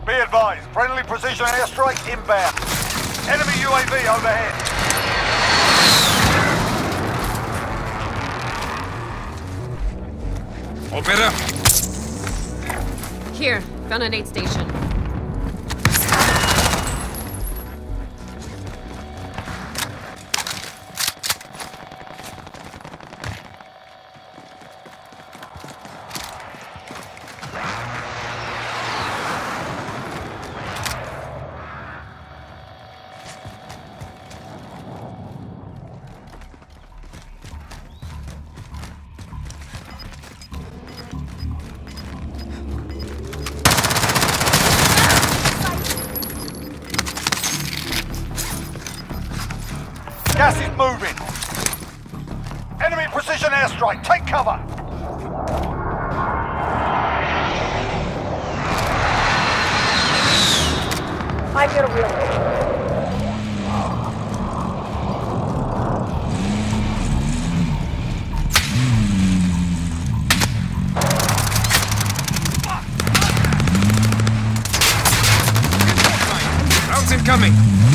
Be advised, friendly precision airstrike inbound. Enemy UAV overhead. All better? Here, found an aid station. Gas is moving. Enemy precision airstrike. Take cover. I get a real. Rounds incoming!